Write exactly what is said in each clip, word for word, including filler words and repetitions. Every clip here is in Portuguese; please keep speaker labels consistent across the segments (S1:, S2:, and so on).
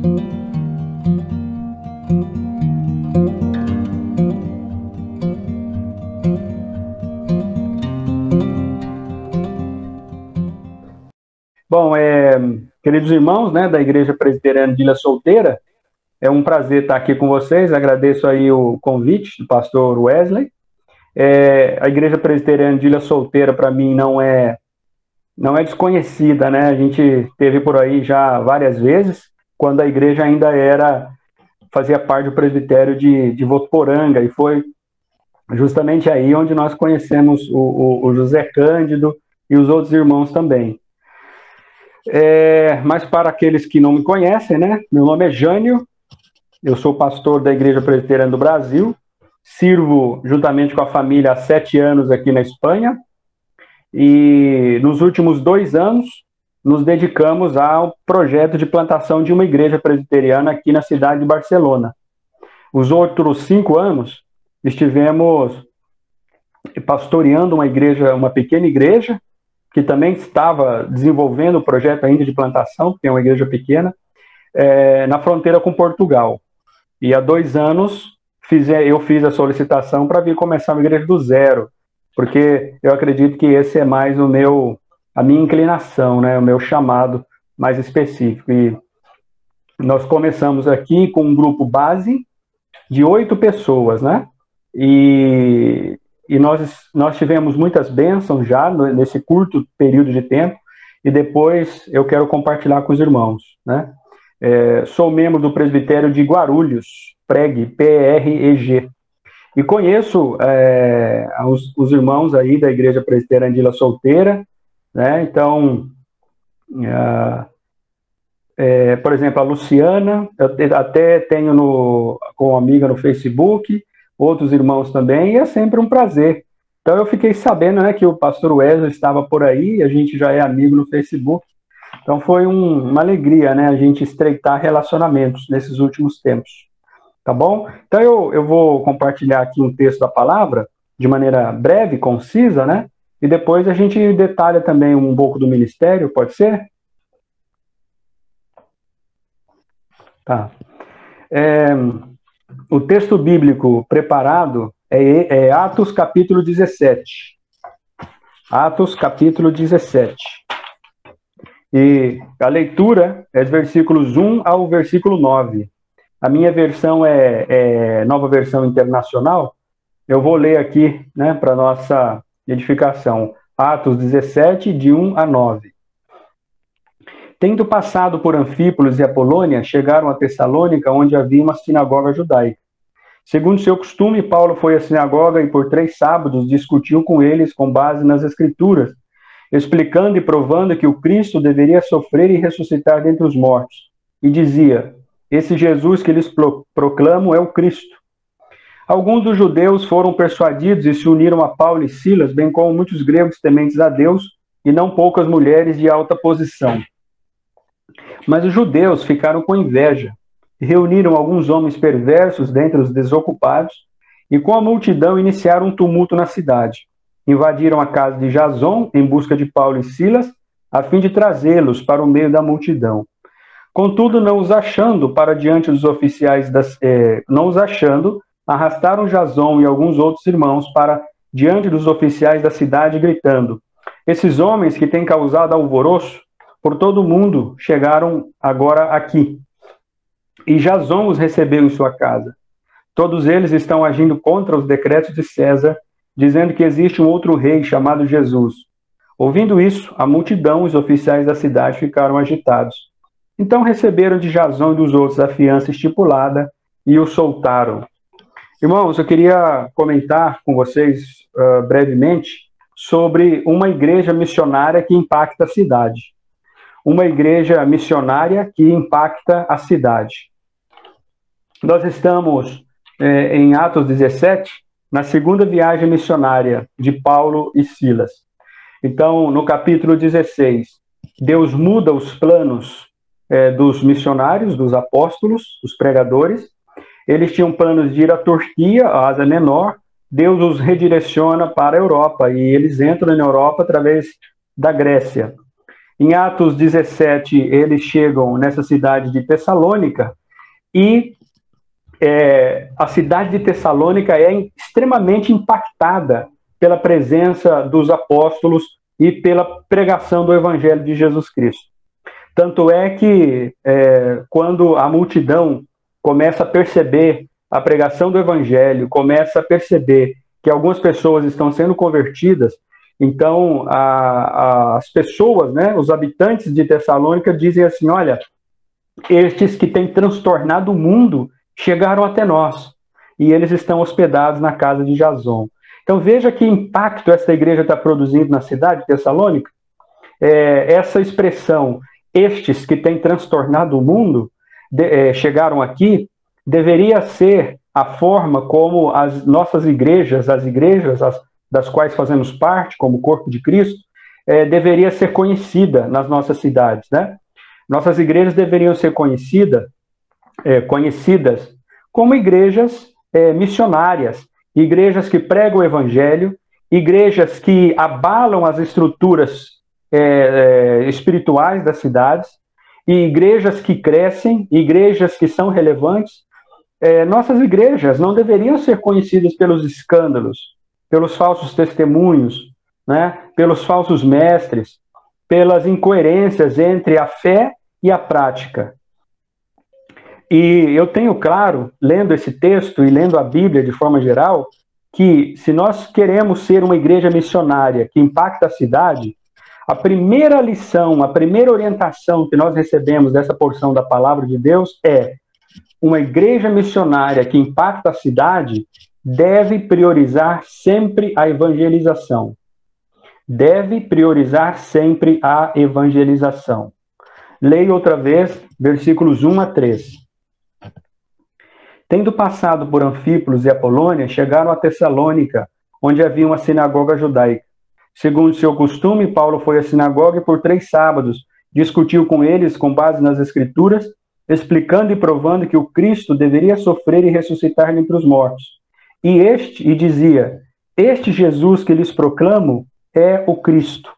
S1: Bom, é, queridos irmãos, né, da Igreja Presbiteriana de Ilha Solteira, é um prazer estar aqui com vocês. Agradeço aí o convite do pastor Wesley. É, a Igreja Presbiteriana de Ilha Solteira, para mim, não é, não é desconhecida, né? A gente esteve por aí já várias vezes, quando a igreja ainda era, fazia parte do presbitério de, de Votuporanga, e foi justamente aí onde nós conhecemos o, o, o José Cândido e os outros irmãos também. É, mas para aqueles que não me conhecem, né? Meu nome é Jânio, eu sou pastor da Igreja Presbiteriana do Brasil, sirvo juntamente com a família há sete anos aqui na Espanha, e nos últimos dois anos nos dedicamos ao projeto de plantação de uma igreja presbiteriana aqui na cidade de Barcelona. Os outros cinco anos estivemos pastoreando uma igreja, uma pequena igreja, que também estava desenvolvendo o projeto ainda de plantação, que é uma igreja pequena, é, na fronteira com Portugal. E há dois anos fiz, eu fiz a solicitação para vir começar uma igreja do zero, porque eu acredito que esse é mais o meu, a minha inclinação, né, o meu chamado mais específico. E nós começamos aqui com um grupo base de oito pessoas, né? E, e nós, nós tivemos muitas bênçãos já nesse curto período de tempo, e depois eu quero compartilhar com os irmãos, né? É, sou membro do presbitério de Guarulhos, Preg, P R E G, e conheço é, os, os irmãos aí da Igreja Presbiteriana de Ilha Solteira, né? Então, é, é, por exemplo, a Luciana, eu até tenho no, com uma amiga no Facebook, outros irmãos também, e é sempre um prazer. Então eu fiquei sabendo, né, que o pastor Wesley estava por aí, a gente já é amigo no Facebook, então foi um, uma alegria, né, a gente estreitar relacionamentos nesses últimos tempos, tá bom? Então eu, eu vou compartilhar aqui um texto da palavra, de maneira breve, concisa, né, e depois a gente detalha também um pouco do ministério, pode ser? Tá. É... O texto bíblico preparado é, é Atos capítulo dezessete. Atos capítulo dezessete. E a leitura é dos versículos um ao versículo nove. A minha versão é, é Nova Versão Internacional. Eu vou ler aqui, né, para nossa edificação. Atos dezessete, de um a nove. Tendo passado por Anfípolis e Apolônia, chegaram a Tessalônica, onde havia uma sinagoga judaica. Segundo seu costume, Paulo foi à sinagoga e por três sábados discutiu com eles com base nas Escrituras, explicando e provando que o Cristo deveria sofrer e ressuscitar dentre os mortos. E dizia: esse Jesus que lhes proclamo é o Cristo. Alguns dos judeus foram persuadidos e se uniram a Paulo e Silas, bem como muitos gregos tementes a Deus, e não poucas mulheres de alta posição. Mas os judeus ficaram com inveja, e reuniram alguns homens perversos dentre os desocupados, e com a multidão iniciaram um tumulto na cidade. Invadiram a casa de Jason em busca de Paulo e Silas, a fim de trazê-los para o meio da multidão. Contudo, não os achando para diante dos oficiais, das, eh, não os achando, arrastaram Jason e alguns outros irmãos para diante dos oficiais da cidade, gritando: esses homens que têm causado alvoroço por todo o mundo chegaram agora aqui. E Jason os recebeu em sua casa. Todos eles estão agindo contra os decretos de César, dizendo que existe um outro rei chamado Jesus. Ouvindo isso, a multidão e os oficiais da cidade ficaram agitados. Então receberam de Jason e dos outros a fiança estipulada e o soltaram. Irmãos, eu queria comentar com vocês uh, brevemente sobre uma igreja missionária que impacta a cidade. Uma igreja missionária que impacta a cidade. Nós estamos eh, em Atos dezessete, na segunda viagem missionária de Paulo e Silas. Então, no capítulo dezesseis, Deus muda os planos eh, dos missionários, dos apóstolos, dos pregadores. Eles tinham planos de ir à Turquia, a Ásia Menor. Deus os redireciona para a Europa e eles entram na Europa através da Grécia. Em Atos dezessete, eles chegam nessa cidade de Tessalônica e é, a cidade de Tessalônica é extremamente impactada pela presença dos apóstolos e pela pregação do Evangelho de Jesus Cristo. Tanto é que, é, quando a multidão começa a perceber a pregação do Evangelho, começa a perceber que algumas pessoas estão sendo convertidas, então a, a, as pessoas, né, os habitantes de Tessalônica dizem assim, olha, estes que têm transtornado o mundo chegaram até nós, e eles estão hospedados na casa de Jason. Então veja que impacto essa igreja está produzindo na cidade de Tessalônica. É, essa expressão, estes que têm transtornado o mundo, de, é, chegaram aqui, deveria ser a forma como as nossas igrejas, as igrejas as, das quais fazemos parte, como corpo de Cristo, é, deveria ser conhecida nas nossas cidades, né? Nossas igrejas deveriam ser conhecida, é, conhecidas como igrejas é, missionárias, igrejas que pregam o Evangelho, igrejas que abalam as estruturas é, é, espirituais das cidades, e igrejas que crescem, igrejas que são relevantes. É, nossas igrejas não deveriam ser conhecidas pelos escândalos, pelos falsos testemunhos, né, pelos falsos mestres, pelas incoerências entre a fé e a prática. E eu tenho claro, lendo esse texto e lendo a Bíblia de forma geral, que se nós queremos ser uma igreja missionária que impacta a cidade, a primeira lição, a primeira orientação que nós recebemos dessa porção da palavra de Deus é: uma igreja missionária que impacta a cidade deve priorizar sempre a evangelização. Deve priorizar sempre a evangelização. Leia outra vez, versículos um a três. Tendo passado por Anfípolis e Apolônia, chegaram a Tessalônica, onde havia uma sinagoga judaica. Segundo seu costume, Paulo foi à sinagoga e por três sábados discutiu com eles com base nas Escrituras, explicando e provando que o Cristo deveria sofrer e ressuscitar entre os mortos. E este, e dizia, este Jesus que lhes proclamo é o Cristo.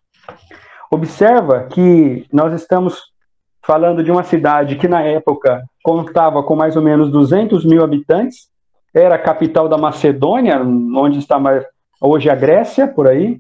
S1: Observa que nós estamos falando de uma cidade que na época contava com mais ou menos duzentos mil habitantes, era a capital da Macedônia, onde está mais, hoje a Grécia, por aí,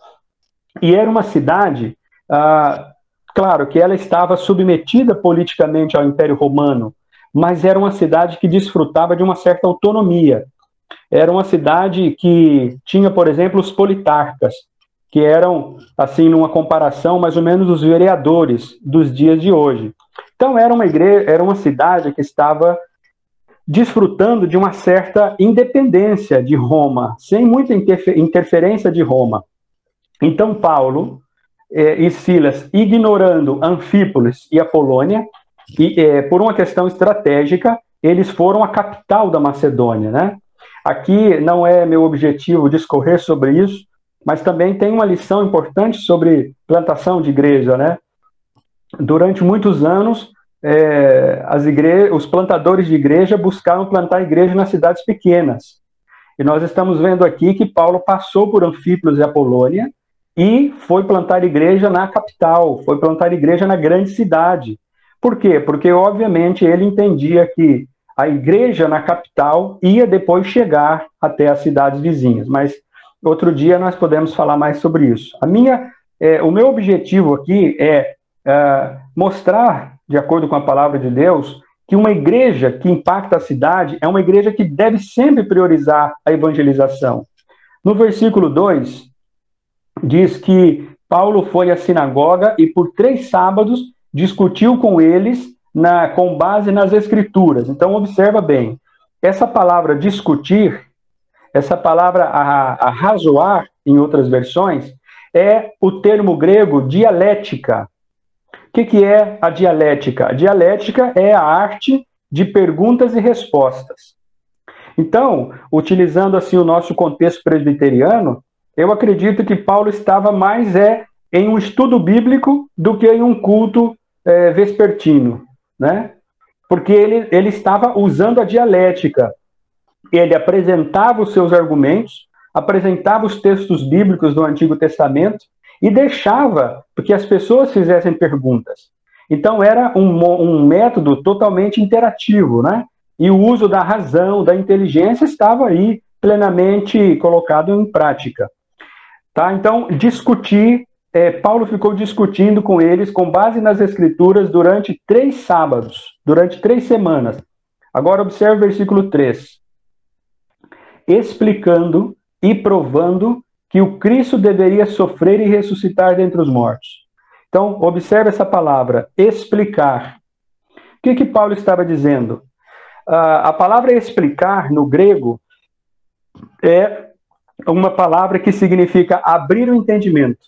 S1: e era uma cidade, ah, claro que ela estava submetida politicamente ao Império Romano, mas era uma cidade que desfrutava de uma certa autonomia. Era uma cidade que tinha, por exemplo, os politarcas, que eram, assim, numa comparação, mais ou menos os vereadores dos dias de hoje. Então, era uma igreja, era uma cidade que estava desfrutando de uma certa independência de Roma, sem muita interferência de Roma. Então, Paulo eh, e Silas, ignorando Anfípolis e Apolônia, e, eh, por uma questão estratégica, eles foram à capital da Macedônia, né? Aqui não é meu objetivo discorrer sobre isso, mas também tem uma lição importante sobre plantação de igreja, né? Durante muitos anos, eh, as igre... os plantadores de igreja buscavam plantar igreja nas cidades pequenas. E nós estamos vendo aqui que Paulo passou por Anfípolis e Apolônia, e foi plantar igreja na capital, foi plantar igreja na grande cidade. Por quê? Porque, obviamente, ele entendia que a igreja na capital ia depois chegar até as cidades vizinhas. Mas outro dia nós podemos falar mais sobre isso. A minha, é, o meu objetivo aqui é, é mostrar, de acordo com a palavra de Deus, que uma igreja que impacta a cidade é uma igreja que deve sempre priorizar a evangelização. No versículo dois... diz que Paulo foi à sinagoga e por três sábados discutiu com eles na, com base nas Escrituras. Então, observa bem, essa palavra discutir, essa palavra arrazoar, em outras versões, é o termo grego dialética. O que, que é a dialética? A dialética é a arte de perguntas e respostas. Então, utilizando assim o nosso contexto presbiteriano, eu acredito que Paulo estava mais é, em um estudo bíblico do que em um culto é, vespertino, né? Porque ele, ele estava usando a dialética. Ele apresentava os seus argumentos, apresentava os textos bíblicos do Antigo Testamento e deixava que as pessoas fizessem perguntas. Então era um, um método totalmente interativo, né? E o uso da razão, da inteligência estava aí plenamente colocado em prática. Tá? Então, discutir, é, Paulo ficou discutindo com eles com base nas escrituras durante três sábados, durante três semanas. Agora observe o versículo três. Explicando e provando que o Cristo deveria sofrer e ressuscitar dentre os mortos. Então, observe essa palavra, explicar. O que que Paulo estava dizendo? Uh, a palavra explicar, no grego, é uma palavra que significa abrir o entendimento.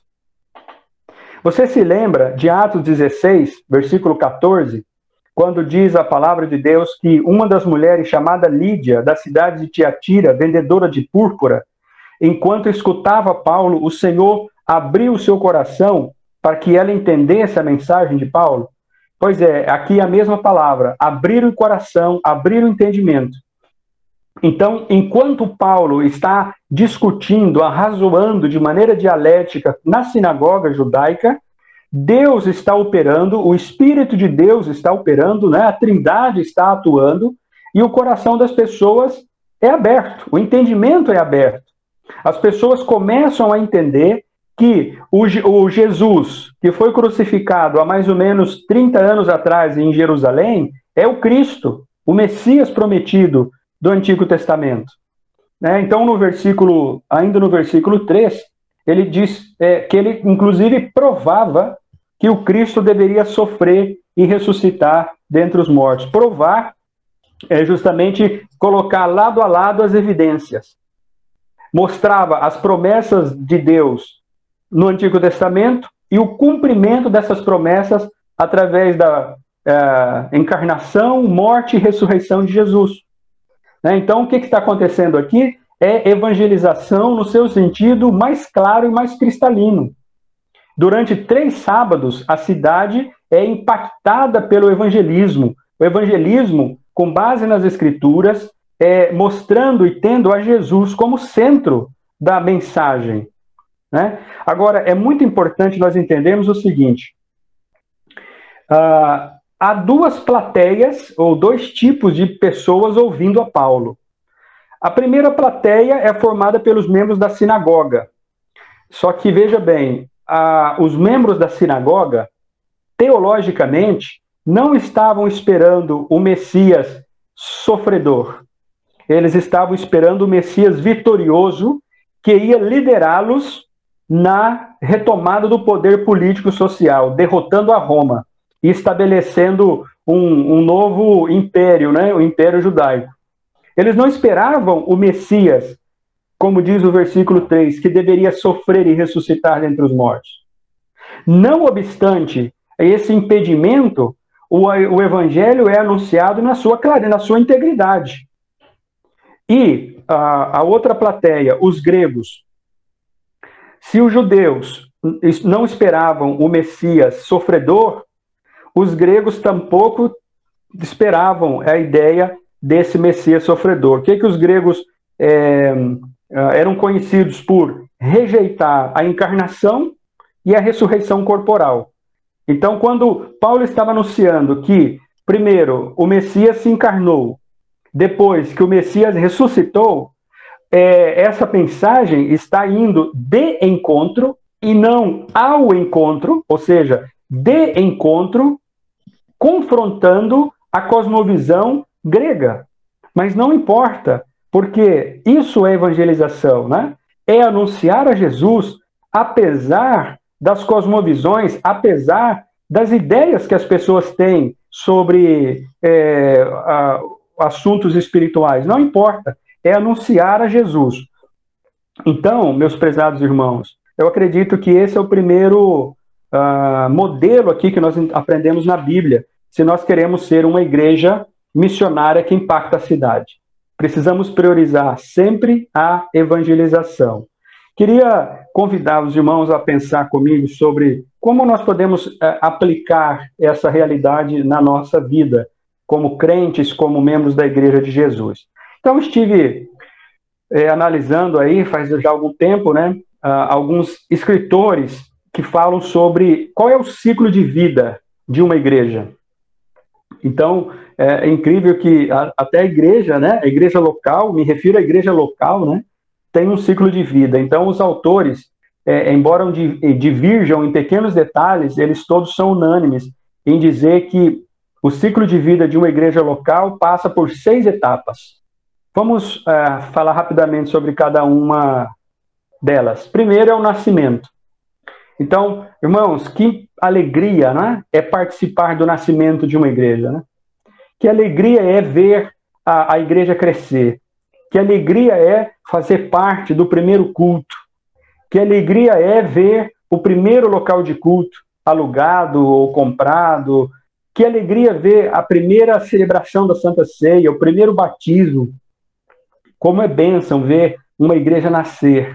S1: Você se lembra de Atos dezesseis, versículo quatorze, quando diz a palavra de Deus que uma das mulheres chamada Lídia, da cidade de Tiatira, vendedora de púrpura, enquanto escutava Paulo, o Senhor abriu o seu coração para que ela entendesse a mensagem de Paulo? Pois é, aqui é a mesma palavra, abrir o coração, abrir o entendimento. Então, enquanto Paulo está discutindo, arrazoando de maneira dialética na sinagoga judaica, Deus está operando, o Espírito de Deus está operando, né? A Trindade está atuando, e o coração das pessoas é aberto, o entendimento é aberto. As pessoas começam a entender que o, o Jesus, que foi crucificado há mais ou menos trinta anos atrás em Jerusalém, é o Cristo, o Messias prometido do Antigo Testamento. Né? Então, no versículo, ainda no versículo três, ele diz é, que ele, inclusive, provava que o Cristo deveria sofrer e ressuscitar dentre os mortos. Provar é justamente colocar lado a lado as evidências. Mostrava as promessas de Deus no Antigo Testamento e o cumprimento dessas promessas através da é, encarnação, morte e ressurreição de Jesus. Então, o que está acontecendo aqui é evangelização no seu sentido mais claro e mais cristalino. Durante três sábados, a cidade é impactada pelo evangelismo. O evangelismo, com base nas Escrituras, é, mostrando e tendo a Jesus como centro da mensagem. Né? Agora, é muito importante nós entendermos o seguinte. Uh, Há duas plateias, ou dois tipos de pessoas ouvindo a Paulo. A primeira plateia é formada pelos membros da sinagoga. Só que, veja bem, a, os membros da sinagoga, teologicamente, não estavam esperando o Messias sofredor. Eles estavam esperando o Messias vitorioso, que ia liderá-los na retomada do poder político-social, derrotando a Roma e estabelecendo um, um novo império, né? O Império Judaico. Eles não esperavam o Messias, como diz o versículo três, que deveria sofrer e ressuscitar dentre os mortos. Não obstante esse impedimento, o, o Evangelho é anunciado na sua clareza, na sua integridade. E a, a outra plateia, os gregos, se os judeus não esperavam o Messias sofredor, os gregos tampouco esperavam a ideia desse Messias sofredor. O que, que os gregos é, eram conhecidos por rejeitar a encarnação e a ressurreição corporal. Então, quando Paulo estava anunciando que, primeiro, o Messias se encarnou, depois que o Messias ressuscitou, é, essa mensagem está indo de encontro e não ao encontro, ou seja, de encontro, confrontando a cosmovisão grega. Mas não importa, porque isso é evangelização, né? É anunciar a Jesus, apesar das cosmovisões, apesar das ideias que as pessoas têm sobre é, a, assuntos espirituais. Não importa, é anunciar a Jesus. Então, meus prezados irmãos, eu acredito que esse é o primeiro Uh, modelo aqui que nós aprendemos na Bíblia, se nós queremos ser uma igreja missionária que impacta a cidade. Precisamos priorizar sempre a evangelização. Queria convidar os irmãos a pensar comigo sobre como nós podemos uh, aplicar essa realidade na nossa vida, como crentes, como membros da Igreja de Jesus. Então, estive eh, analisando aí, faz já algum tempo, né, uh, alguns escritores que falam sobre qual é o ciclo de vida de uma igreja. Então, é incrível que a, até a igreja, né, a igreja local, me refiro à igreja local, né, tem um ciclo de vida. Então, os autores, é, embora divirjam em pequenos detalhes, eles todos são unânimes em dizer que o ciclo de vida de uma igreja local passa por seis etapas. Vamos é, falar rapidamente sobre cada uma delas. Primeiro é o nascimento. Então, irmãos, que alegria, né, é participar do nascimento de uma igreja, né? Que alegria é ver a, a igreja crescer. Que alegria é fazer parte do primeiro culto. Que alegria é ver o primeiro local de culto alugado ou comprado. Que alegria ver a primeira celebração da Santa Ceia, o primeiro batismo. Como é bênção ver uma igreja nascer.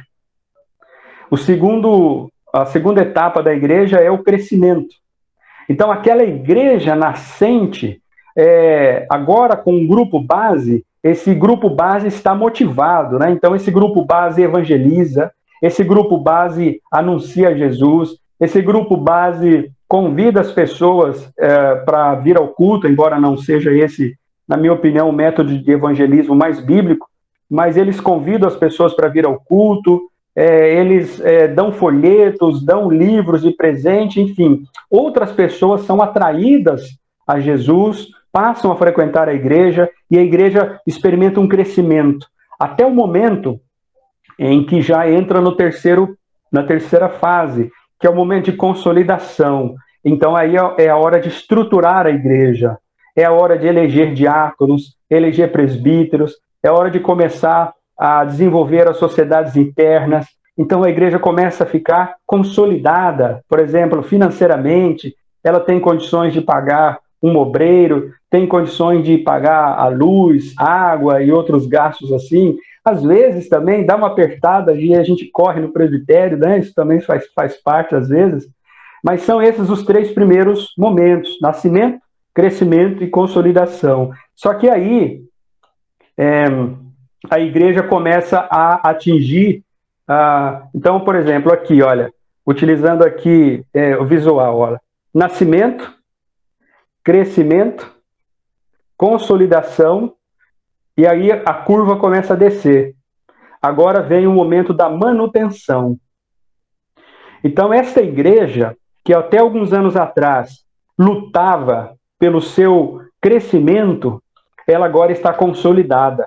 S1: O segundo, a segunda etapa da igreja é o crescimento. Então, aquela igreja nascente, é, agora com um grupo base, esse grupo base está motivado, né? Então, esse grupo base evangeliza, esse grupo base anuncia Jesus, esse grupo base convida as pessoas é, para vir ao culto, embora não seja esse, na minha opinião, o método de evangelismo mais bíblico, mas eles convidam as pessoas para vir ao culto, é, eles é, dão folhetos, dão livros de presente, enfim. Outras pessoas são atraídas a Jesus, passam a frequentar a igreja e a igreja experimenta um crescimento, até o momento em que já entra no terceiro, na terceira fase, que é o momento de consolidação. Então aí é a hora de estruturar a igreja, é a hora de eleger diáconos, eleger presbíteros, é hora de começar a desenvolver as sociedades internas. Então a igreja começa a ficar consolidada, por exemplo, financeiramente, ela tem condições de pagar um obreiro, tem condições de pagar a luz, água e outros gastos assim. Às vezes também dá uma apertada e a gente corre no presbitério, né? Isso também faz, faz parte às vezes. Mas são esses os três primeiros momentos: nascimento, crescimento e consolidação. Só que aí é, a igreja começa a atingir... A... Então, por exemplo, aqui, olha, utilizando aqui é, o visual, olha, nascimento, crescimento, consolidação, e aí a curva começa a descer. Agora vem o momento da manutenção. Então, esta igreja, que até alguns anos atrás lutava pelo seu crescimento, ela agora está consolidada.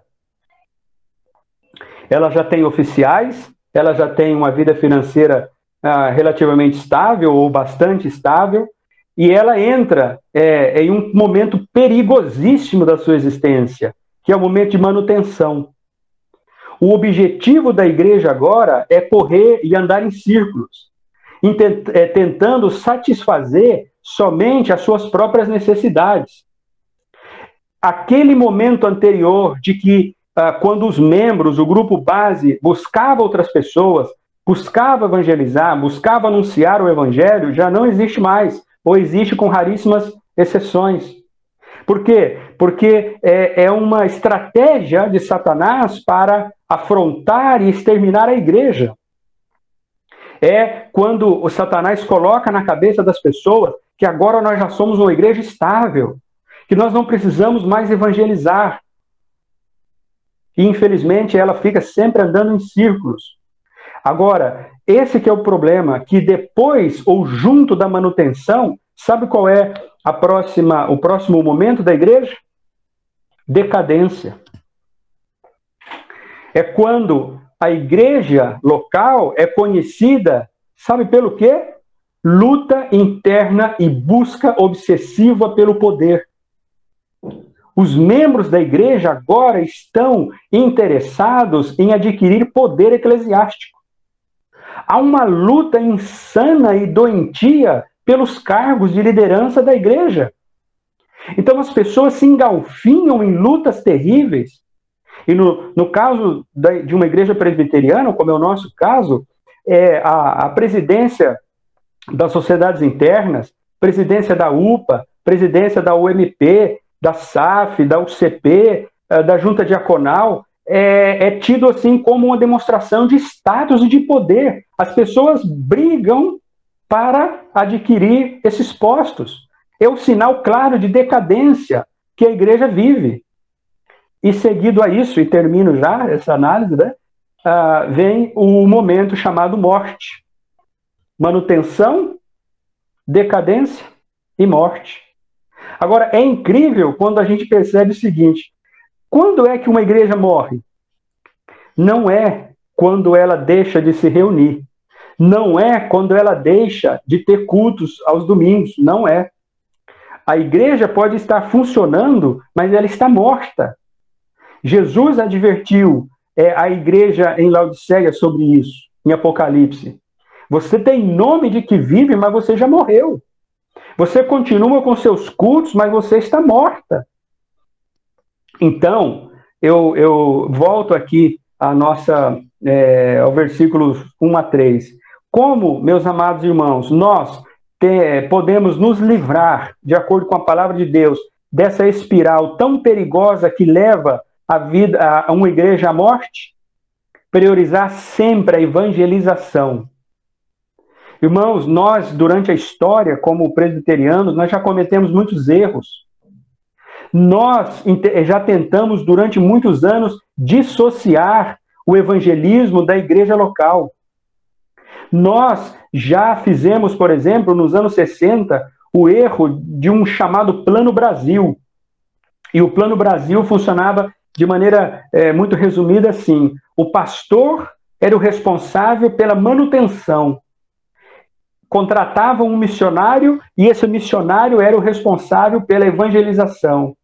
S1: Ela já tem oficiais, ela já tem uma vida financeira ah, relativamente estável ou bastante estável, e ela entra é, em um momento perigosíssimo da sua existência, que é o momento de manutenção. O objetivo da igreja agora é correr e andar em círculos, tentando satisfazer somente as suas próprias necessidades. Aquele momento anterior de que, quando os membros, o grupo base, buscava outras pessoas, buscava evangelizar, buscava anunciar o evangelho, já não existe mais, ou existe com raríssimas exceções. Por quê? Porque é, é uma estratégia de Satanás para afrontar e exterminar a igreja. É quando o Satanás coloca na cabeça das pessoas que agora nós já somos uma igreja estável, que nós não precisamos mais evangelizar. E, infelizmente, ela fica sempre andando em círculos. Agora, esse que é o problema, que depois ou junto da manutenção, sabe qual é a próxima, o próximo momento da igreja? Decadência. É quando a igreja local é conhecida, sabe pelo quê? Luta interna e busca obsessiva pelo poder. Os membros da igreja agora estão interessados em adquirir poder eclesiástico. Há uma luta insana e doentia pelos cargos de liderança da igreja. Então as pessoas se engalfinham em lutas terríveis. E no, no caso da, de uma igreja presbiteriana, como é o nosso caso, é a, a presidência das sociedades internas, presidência da U P A, presidência da U M P, da S A F, da U C P, da Junta Diaconal, é, é tido assim como uma demonstração de status e de poder. As pessoas brigam para adquirir esses postos. É o sinal claro de decadência que a igreja vive. E seguido a isso, e termino já essa análise, né, uh, vem o momento chamado morte. Manutenção, decadência e morte. Agora, é incrível quando a gente percebe o seguinte: quando é que uma igreja morre? Não é quando ela deixa de se reunir. Não é quando ela deixa de ter cultos aos domingos. Não é. A igreja pode estar funcionando, mas ela está morta. Jesus advertiu é, a igreja em Laodiceia sobre isso, em Apocalipse. Você tem nome de que vive, mas você já morreu. Você continua com seus cultos, mas você está morta. Então, eu, eu volto aqui à nossa, é, ao versículo um a três. Como, meus amados irmãos, nós te, podemos nos livrar, de acordo com a palavra de Deus, dessa espiral tão perigosa que leva a vida, a uma igreja à morte? Priorizar sempre a evangelização. Irmãos, nós, durante a história, como presbiterianos, nós já cometemos muitos erros. Nós já tentamos, durante muitos anos, dissociar o evangelismo da igreja local. Nós já fizemos, por exemplo, nos anos sessenta, o erro de um chamado Plano Brasil. E o Plano Brasil funcionava de maneira é, muito resumida assim: o pastor era o responsável pela manutenção. Contratavam um missionário e esse missionário era o responsável pela evangelização.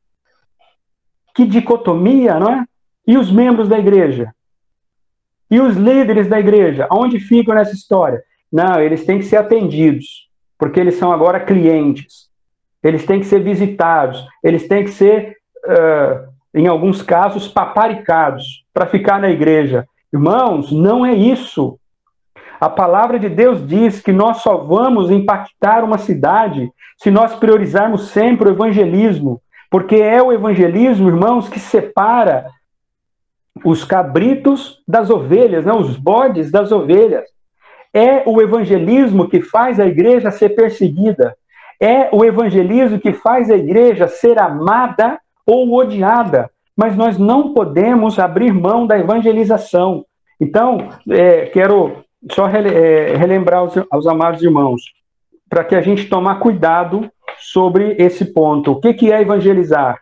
S1: Que dicotomia, não é? E os membros da igreja? E os líderes da igreja? Onde ficam nessa história? Não, eles têm que ser atendidos, porque eles são agora clientes. Eles têm que ser visitados. Eles têm que ser, uh, em alguns casos, paparicados para ficar na igreja. Irmãos, não é isso. A palavra de Deus diz que nós só vamos impactar uma cidade se nós priorizarmos sempre o evangelismo, porque é o evangelismo, irmãos, que separa os cabritos das ovelhas, né? Os bodes das ovelhas. É o evangelismo que faz a igreja ser perseguida. É o evangelismo que faz a igreja ser amada ou odiada. Mas nós não podemos abrir mão da evangelização. Então, é, quero só relembrar aos, aos amados irmãos, para que a gente tomar cuidado sobre esse ponto. O que, que é evangelizar?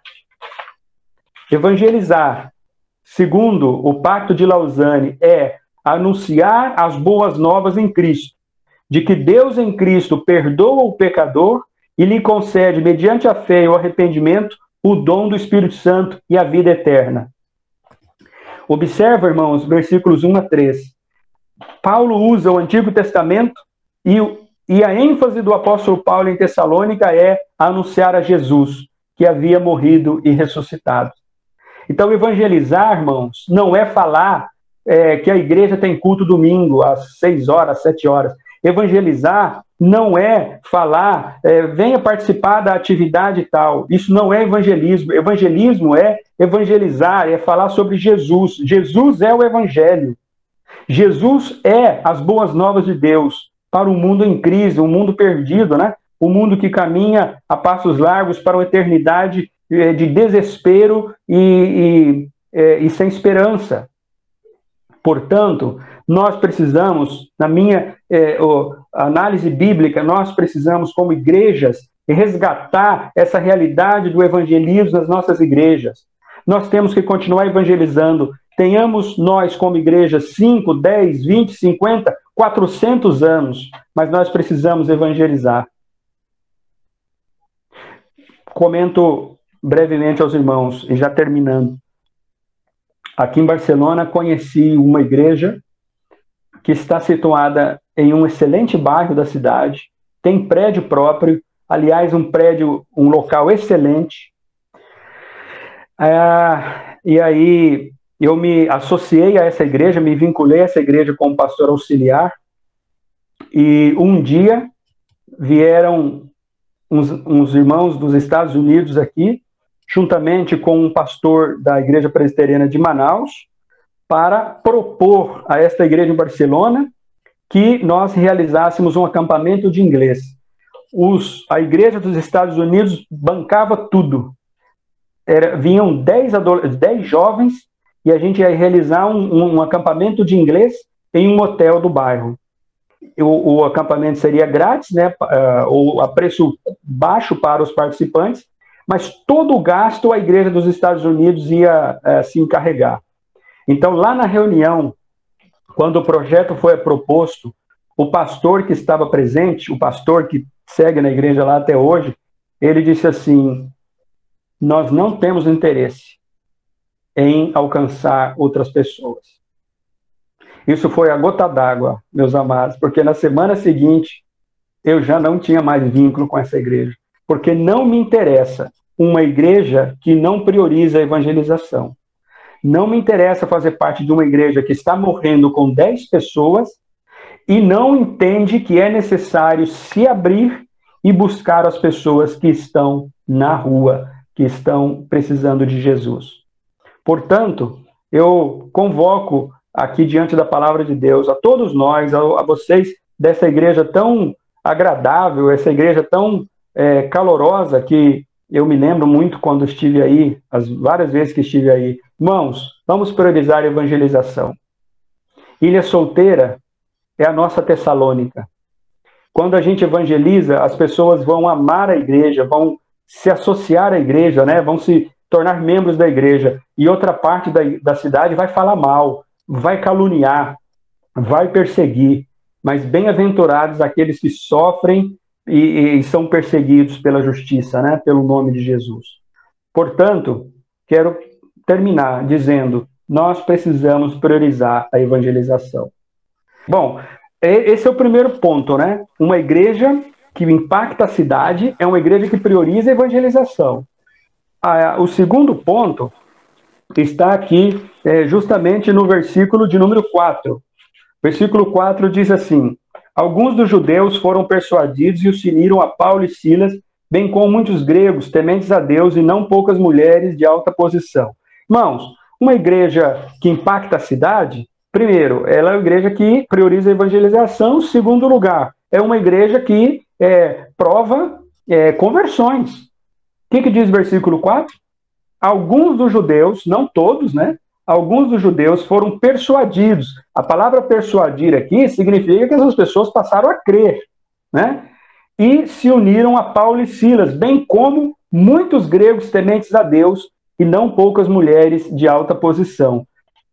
S1: Evangelizar, segundo o Pacto de Lausanne, é anunciar as boas novas em Cristo, de que Deus em Cristo perdoa o pecador e lhe concede, mediante a fé e o arrependimento, o dom do Espírito Santo e a vida eterna. Observa, irmãos, versículos um a três. Paulo usa o Antigo Testamento e, e a ênfase do apóstolo Paulo em Tessalônica é anunciar a Jesus, que havia morrido e ressuscitado. Então, evangelizar, irmãos, não é falar é, que a igreja tem culto domingo às seis horas, sete horas. Evangelizar não é falar, é, venha participar da atividade tal. Isso não é evangelismo. Evangelismo é evangelizar, é falar sobre Jesus. Jesus é o evangelho. Jesus é as boas novas de Deus para um mundo em crise, um mundo perdido, né? Um mundo que caminha a passos largos para uma eternidade de desespero e, e, e sem esperança. Portanto, nós precisamos, na minha é, oh, análise bíblica, nós precisamos, como igrejas, resgatar essa realidade do evangelismo nas nossas igrejas. Nós temos que continuar evangelizando. Tenhamos nós, como igreja, cinco, dez, vinte, cinquenta, quatrocentos anos, mas nós precisamos evangelizar. Comento brevemente aos irmãos, e já terminando. Aqui em Barcelona, conheci uma igreja que está situada em um excelente bairro da cidade, tem prédio próprio, aliás, um prédio, um local excelente. É, e aí eu me associei a essa igreja, me vinculei a essa igreja como pastor auxiliar, e um dia vieram uns, uns irmãos dos Estados Unidos aqui, juntamente com um pastor da Igreja Presbiteriana de Manaus, para propor a esta igreja em Barcelona que nós realizássemos um acampamento de inglês. Os, a igreja dos Estados Unidos bancava tudo. Era, vinham dez jovens e a gente ia realizar um, um acampamento de inglês em um hotel do bairro. O, o acampamento seria grátis, né, uh, ou a preço baixo para os participantes, mas todo o gasto a igreja dos Estados Unidos ia uh, se encarregar. Então, lá na reunião, quando o projeto foi proposto, o pastor que estava presente, o pastor que segue na igreja lá até hoje, ele disse assim: nós não temos interesse em alcançar outras pessoas. Isso foi a gota d'água, meus amados, porque na semana seguinte eu já não tinha mais vínculo com essa igreja, porque não me interessa uma igreja que não prioriza a evangelização. Não me interessa fazer parte de uma igreja que está morrendo com dez pessoas e não entende que é necessário se abrir e buscar as pessoas que estão na rua, que estão precisando de Jesus. Portanto, eu convoco aqui diante da palavra de Deus a todos nós, a, a vocês dessa igreja tão agradável, essa igreja tão é, calorosa, que eu me lembro muito quando estive aí, as várias vezes que estive aí. Irmãos, vamos priorizar a evangelização. Ilha Solteira é a nossa Tessalônica. Quando a gente evangeliza, as pessoas vão amar a igreja, vão se associar à igreja, né? Vão se tornar membros da igreja. E outra parte da, da cidade vai falar mal, vai caluniar, vai perseguir. Mas bem-aventurados aqueles que sofrem e, e são perseguidos pela justiça, né? Pelo nome de Jesus. Portanto, quero terminar dizendo, nós precisamos priorizar a evangelização. Bom, esse é o primeiro ponto, né? Uma igreja que impacta a cidade é uma igreja que prioriza a evangelização. Ah, o segundo ponto está aqui é, justamente no versículo de número quatro. Versículo quatro diz assim: alguns dos judeus foram persuadidos e se uniram a Paulo e Silas, bem como muitos gregos, tementes a Deus, e não poucas mulheres de alta posição. Irmãos, uma igreja que impacta a cidade, primeiro, ela é uma igreja que prioriza a evangelização. Segundo lugar, é uma igreja que é, prova é, conversões. O que, que diz o versículo quatro? Alguns dos judeus, não todos, né? Alguns dos judeus foram persuadidos. A palavra persuadir aqui significa que essas pessoas passaram a crer, né? E se uniram a Paulo e Silas, bem como muitos gregos tementes a Deus e não poucas mulheres de alta posição.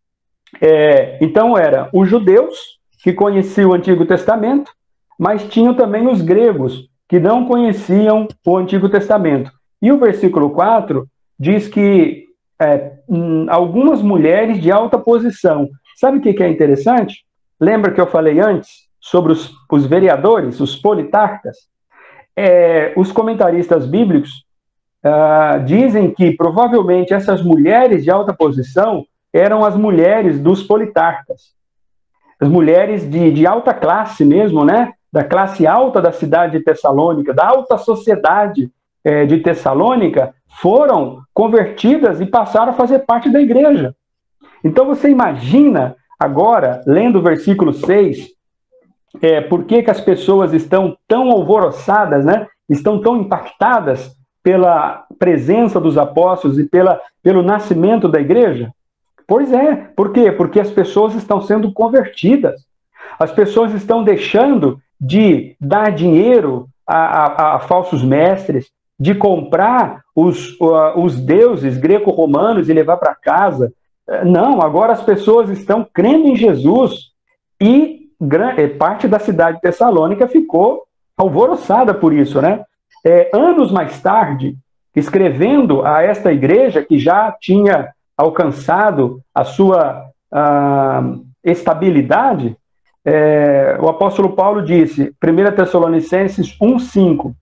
S1: É, então, eram os judeus que conheciam o Antigo Testamento, mas tinham também os gregos que não conheciam o Antigo Testamento. E o versículo quatro diz que é, hum, algumas mulheres de alta posição. Sabe o que, que é interessante? Lembra que eu falei antes sobre os, os vereadores, os politarcas? É, os comentaristas bíblicos uh, dizem que provavelmente essas mulheres de alta posição eram as mulheres dos politarcas. As mulheres de, de alta classe mesmo, né? Da classe alta da cidade de Tessalônica, da alta sociedade eh, de Tessalônica, foram convertidas e passaram a fazer parte da igreja. Então você imagina agora, lendo o versículo seis, é, por que, que as pessoas estão tão alvoroçadas, né? Estão tão impactadas pela presença dos apóstolos e pela, pelo nascimento da igreja? Pois é, por quê? Porque as pessoas estão sendo convertidas. As pessoas estão deixando de dar dinheiro a, a, a falsos mestres, de comprar os, uh, os deuses greco-romanos e levar para casa. Não, agora as pessoas estão crendo em Jesus e parte da cidade de Tessalônica ficou alvoroçada por isso, né? É, anos mais tarde, escrevendo a esta igreja que já tinha alcançado a sua uh, estabilidade, é, o apóstolo Paulo disse, primeira Tessalonicenses um, cinco,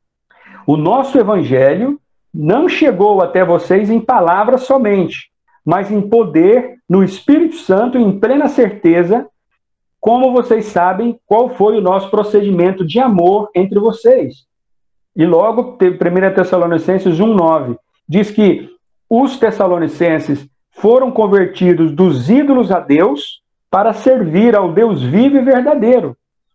S1: o nosso evangelho não chegou até vocês em palavras somente, mas em poder, no Espírito Santo, em plena certeza, como vocês sabem qual foi o nosso procedimento de amor entre vocês. E logo, primeira Tessalonicenses um, nove, diz que os tessalonicenses foram convertidos dos ídolos a Deus para servir ao Deus vivo e verdadeiro.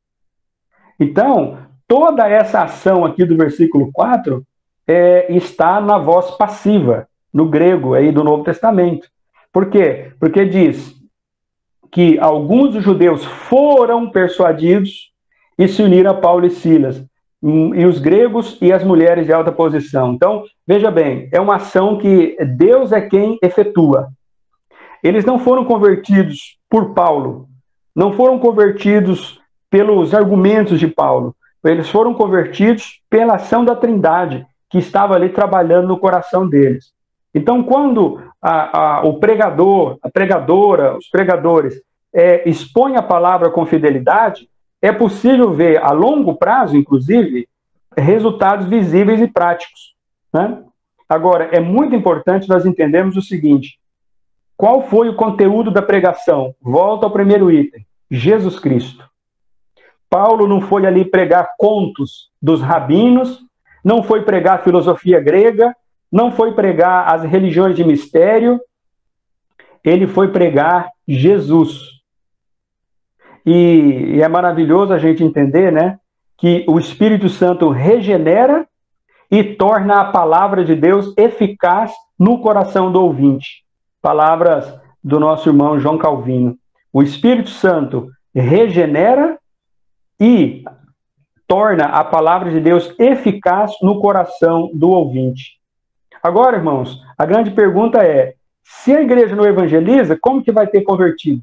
S1: Então, toda essa ação aqui do versículo quatro é, está na voz passiva, no grego aí do Novo Testamento. Por quê? Porque diz que alguns dos judeus foram persuadidos e se uniram a Paulo e Silas, e os gregos e as mulheres de alta posição. Então, veja bem, é uma ação que Deus é quem efetua. Eles não foram convertidos por Paulo, não foram convertidos pelos argumentos de Paulo, eles foram convertidos pela ação da Trindade, que estava ali trabalhando no coração deles. Então, quando a, a, o pregador, a pregadora, os pregadores é, expõem a palavra com fidelidade, é possível ver, a longo prazo, inclusive, resultados visíveis e práticos, né? Agora, é muito importante nós entendermos o seguinte: qual foi o conteúdo da pregação? Volta ao primeiro item, Jesus Cristo. Paulo não foi ali pregar contos dos rabinos, não foi pregar filosofia grega, não foi pregar as religiões de mistério, ele foi pregar Jesus. E, e é maravilhoso a gente entender, né, que o Espírito Santo regenera e torna a palavra de Deus eficaz no coração do ouvinte. Palavras do nosso irmão João Calvino. O Espírito Santo regenera e torna a palavra de Deus eficaz no coração do ouvinte. Agora, irmãos, a grande pergunta é: se a igreja não evangeliza, como que vai ter convertido?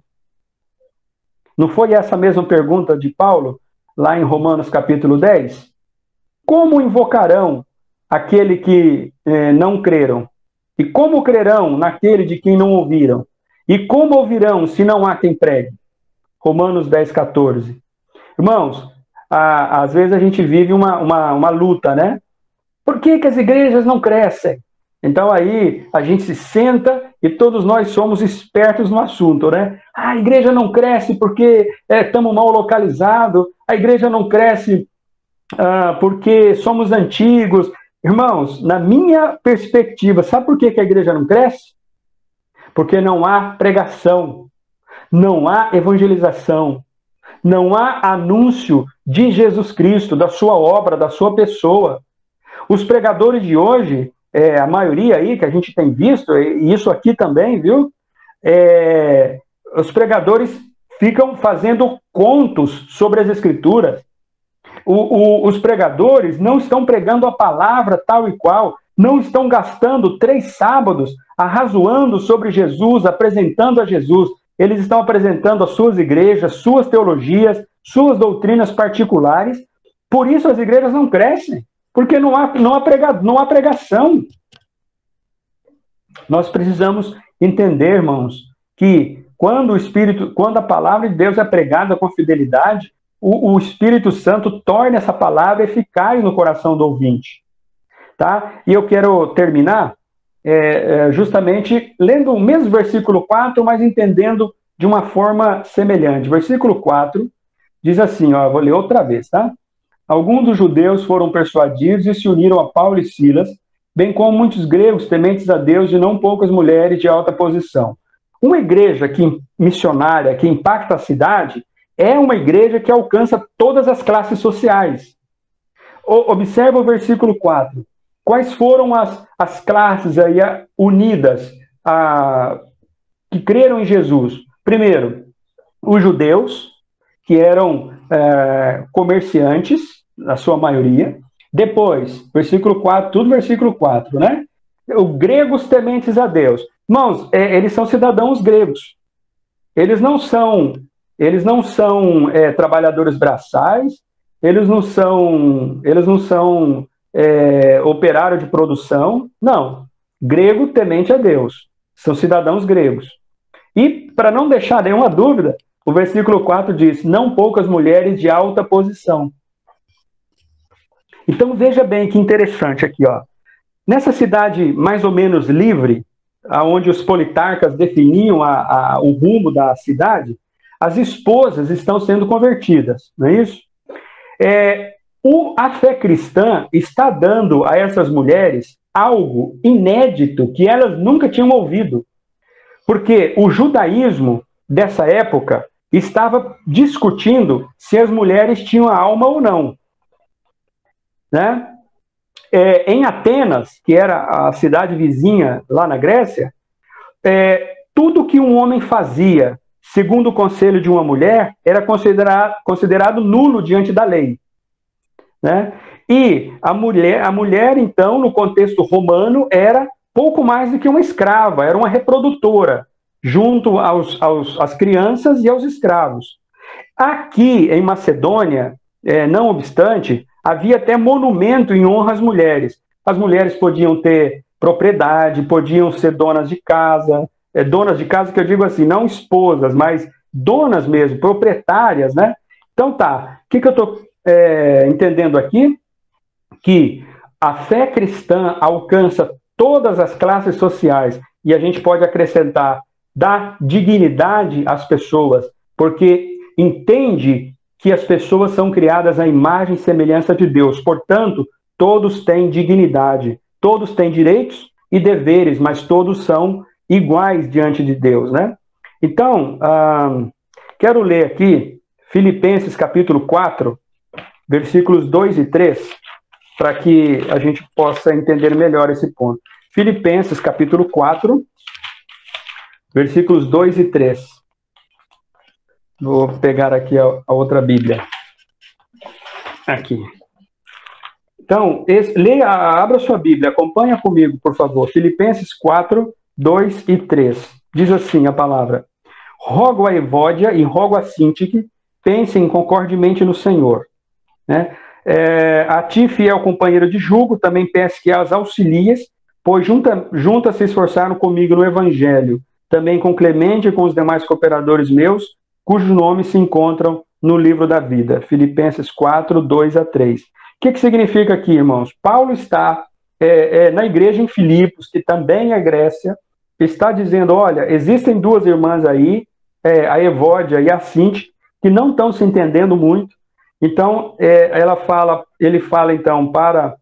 S1: Não foi essa mesma pergunta de Paulo, lá em Romanos capítulo dez? Como invocarão aquele que eh, não creram? E como crerão naquele de quem não ouviram? E como ouvirão se não há quem pregue? Romanos dez, quatorze. Irmãos, a, às vezes a gente vive uma, uma, uma luta, né? Por que que as igrejas não crescem? Então aí a gente se senta e todos nós somos espertos no assunto, né? Ah, a igreja não cresce porque estamos é, mal localizados, a igreja não cresce ah, porque somos antigos. Irmãos, na minha perspectiva, sabe por que que a igreja não cresce? Porque não há pregação, não há evangelização, não há anúncio de Jesus Cristo, da sua obra, da sua pessoa. Os pregadores de hoje, é, a maioria aí que a gente tem visto, e isso aqui também, viu? É, os pregadores ficam fazendo contos sobre as Escrituras. O, o, os pregadores não estão pregando a palavra tal e qual, não estão gastando três sábados arrazoando sobre Jesus, apresentando a Jesus. Eles estão apresentando as suas igrejas, suas teologias, suas doutrinas particulares. Por isso as igrejas não crescem, porque não há, não há, prega, não há pregação. Nós precisamos entender, irmãos, que quando o Espírito, quando a palavra de Deus é pregada com fidelidade, o, o Espírito Santo torna essa palavra eficaz no coração do ouvinte. Tá? E eu quero terminar é, é, justamente lendo o mesmo versículo quatro, mas entendendo de uma forma semelhante. Versículo quatro diz assim, ó, vou ler outra vez, tá? Alguns dos judeus foram persuadidos e se uniram a Paulo e Silas, bem como muitos gregos tementes a Deus e não poucas mulheres de alta posição. Uma igreja que, missionária que impacta a cidade é uma igreja que alcança todas as classes sociais. O, observa o versículo quatro. Quais foram as, as classes aí unidas a, que creram em Jesus? Primeiro, os judeus, que eram é, comerciantes, na sua maioria. Depois, versículo quatro, tudo versículo quatro, né? Os gregos tementes a Deus. Irmãos, é, eles são cidadãos gregos. Eles não são, eles não são é, trabalhadores braçais, eles não são, eles não são é, operário de produção. Não. Grego temente a Deus. São cidadãos gregos. E, para não deixar nenhuma dúvida, o versículo quatro diz, não poucas mulheres de alta posição. Então, veja bem que interessante aqui, ó. Nessa cidade mais ou menos livre, onde os politarcas definiam a, a, o rumo da cidade, as esposas estão sendo convertidas, não é isso? É, o, a fé cristã está dando a essas mulheres algo inédito que elas nunca tinham ouvido. Porque o judaísmo dessa época estava discutindo se as mulheres tinham alma ou não. Né? É, em Atenas, que era a cidade vizinha lá na Grécia, é, tudo que um homem fazia, segundo o conselho de uma mulher, era considerado, considerado nulo diante da lei. Né? E a mulher, a mulher, então, no contexto romano, era pouco mais do que uma escrava, era uma reprodutora, junto aos, aos, às crianças e aos escravos. Aqui, em Macedônia, é, não obstante, havia até monumento em honra às mulheres. As mulheres podiam ter propriedade, podiam ser donas de casa, é, donas de casa que eu digo assim, não esposas, mas donas mesmo, proprietárias, né? Então tá, o que, que eu estou é, entendendo aqui? Que a fé cristã alcança todas as classes sociais e a gente pode acrescentar, dá dignidade às pessoas, porque entende que as pessoas são criadas à imagem e semelhança de Deus. Portanto, todos têm dignidade, todos têm direitos e deveres, mas todos são iguais diante de Deus, né? Então, ah, quero ler aqui Filipenses capítulo quatro, versículos dois e três, para que a gente possa entender melhor esse ponto. Filipenses capítulo quatro, versículos dois e três. Vou pegar aqui a, a outra Bíblia. Aqui. Então, esse, leia, abra sua Bíblia, acompanha comigo, por favor. Filipenses quatro, dois e três. Diz assim a palavra: rogo a Evódia e rogo a Sintique, pensem concordemente no Senhor. Né? É, a ti, fiel companheiro de jugo, também peço que as auxilies, pois juntas junta se esforçaram comigo no Evangelho, também com Clemente e com os demais cooperadores meus, cujos nomes se encontram no livro da vida. Filipenses quatro, dois a três. O que, que significa aqui, irmãos? Paulo está é, é, na igreja em Filipos, que também é Grécia, está dizendo, olha, existem duas irmãs aí, é, a Evódia e a Sintique, que não estão se entendendo muito. Então, é, ela fala, ele fala, então, para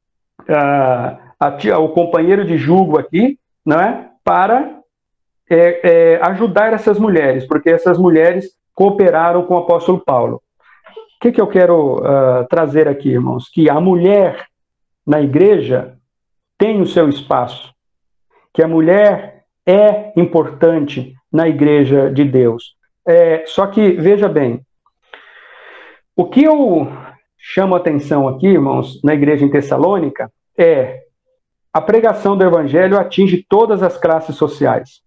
S1: uh, a tia, o companheiro de jugo aqui, não é? Para É, é, ajudar essas mulheres, porque essas mulheres cooperaram com o apóstolo Paulo. O que, que eu quero uh, trazer aqui, irmãos? Que a mulher na igreja tem o seu espaço, que a mulher é importante na igreja de Deus. É, só que, veja bem, o que eu chamo a atenção aqui, irmãos, na igreja em Tessalônica, é a pregação do evangelho atinge todas as classes sociais.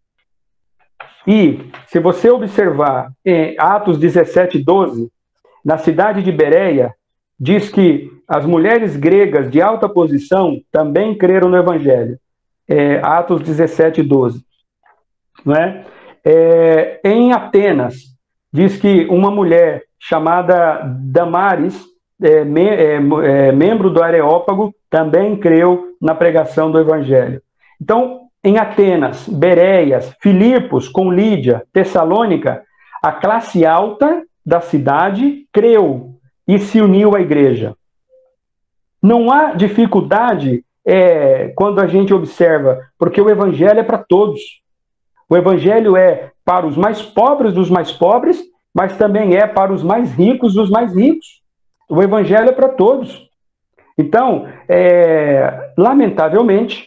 S1: E, se você observar em Atos dezessete, doze, na cidade de Bereia, diz que as mulheres gregas de alta posição também creram no Evangelho. É, Atos dezessete, doze. Não é? É, em Atenas, diz que uma mulher chamada Damaris, é, me, é, é, membro do Areópago, também creu na pregação do Evangelho. Então, em Atenas, Bereias, Filipos, com Lídia, Tessalônica, a classe alta da cidade creu e se uniu à igreja. Não há dificuldade é, quando a gente observa, porque o evangelho é para todos. O evangelho é para os mais pobres dos mais pobres, mas também é para os mais ricos dos mais ricos. O evangelho é para todos. Então, é, lamentavelmente,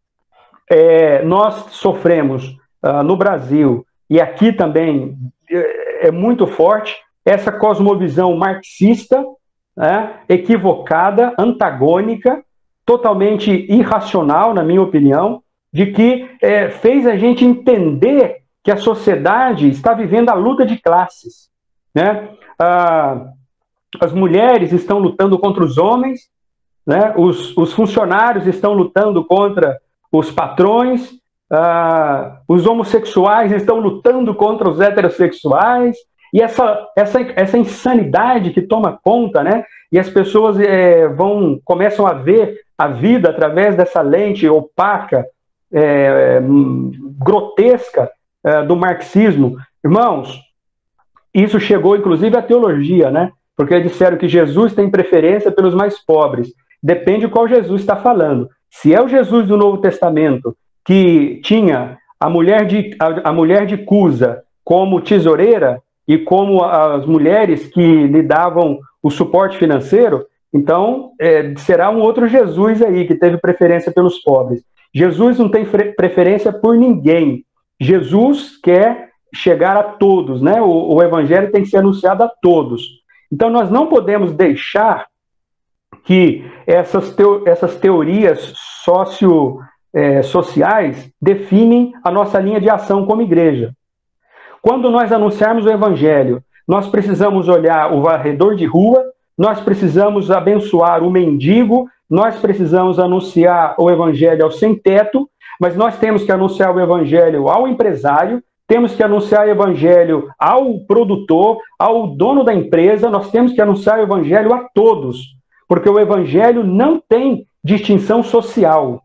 S1: É, nós sofremos uh, no Brasil, e aqui também é, é muito forte, essa cosmovisão marxista, né, equivocada, antagônica, totalmente irracional, na minha opinião, de que é, fez a gente entender que a sociedade está vivendo a luta de classes. Né? Ah, as mulheres estão lutando contra os homens, né? os, os funcionários estão lutando contra os patrões, uh, os homossexuais estão lutando contra os heterossexuais, e essa, essa, essa insanidade que toma conta, né? E as pessoas é, vão, começam a ver a vida através dessa lente opaca, é, grotesca é, do marxismo. Irmãos, isso chegou inclusive à teologia, né? Porque disseram que Jesus tem preferência pelos mais pobres. Depende de qual Jesus está falando. Se é o Jesus do Novo Testamento, que tinha a mulher de, a, a mulher de Cusa como tesoureira e como as mulheres que lhe davam o suporte financeiro, então é, será um outro Jesus aí que teve preferência pelos pobres. Jesus não tem preferência por ninguém. Jesus quer chegar a todos, né? O, o evangelho tem que ser anunciado a todos. Então nós não podemos deixar que essas, teo, essas teorias socio, é, sociais definem a nossa linha de ação como igreja. Quando nós anunciarmos o evangelho, nós precisamos olhar o varredor de rua, nós precisamos abençoar o mendigo, nós precisamos anunciar o evangelho ao sem-teto, mas nós temos que anunciar o evangelho ao empresário, temos que anunciar o evangelho ao produtor, ao dono da empresa, nós temos que anunciar o evangelho a todos, porque o evangelho não tem distinção social.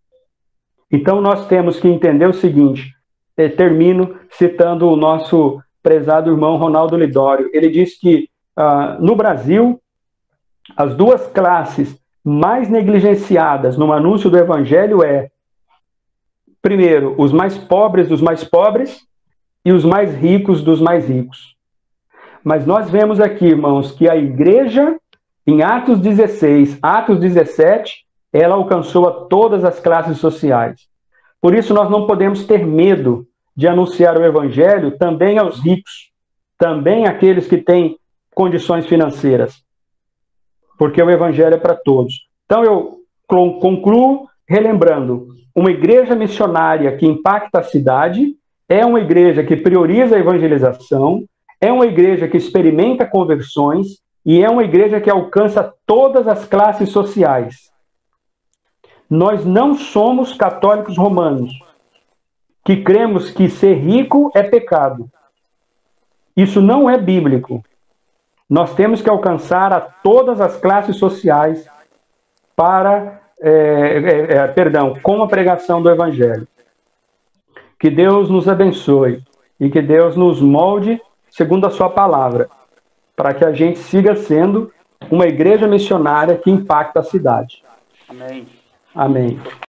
S1: Então nós temos que entender o seguinte, eh, termino citando o nosso prezado irmão Ronaldo Lidório. Ele diz que ah, no Brasil, as duas classes mais negligenciadas no anúncio do evangelho é, primeiro, os mais pobres dos mais pobres e os mais ricos dos mais ricos. Mas nós vemos aqui, irmãos, que a igreja, em Atos dezesseis, Atos dezessete, ela alcançou a todas as classes sociais. Por isso nós não podemos ter medo de anunciar o evangelho também aos ricos, também àqueles que têm condições financeiras, porque o evangelho é para todos. Então eu concluo relembrando, uma igreja missionária que impacta a cidade é uma igreja que prioriza a evangelização, é uma igreja que experimenta conversões e é uma igreja que alcança todas as classes sociais. Nós não somos católicos romanos, que cremos que ser rico é pecado. Isso não é bíblico. Nós temos que alcançar a todas as classes sociais para, é, é, é, perdão, com a pregação do evangelho. Que Deus nos abençoe e que Deus nos molde segundo a sua palavra, para que a gente siga sendo uma igreja missionária que impacta a cidade.
S2: Amém.
S1: Amém.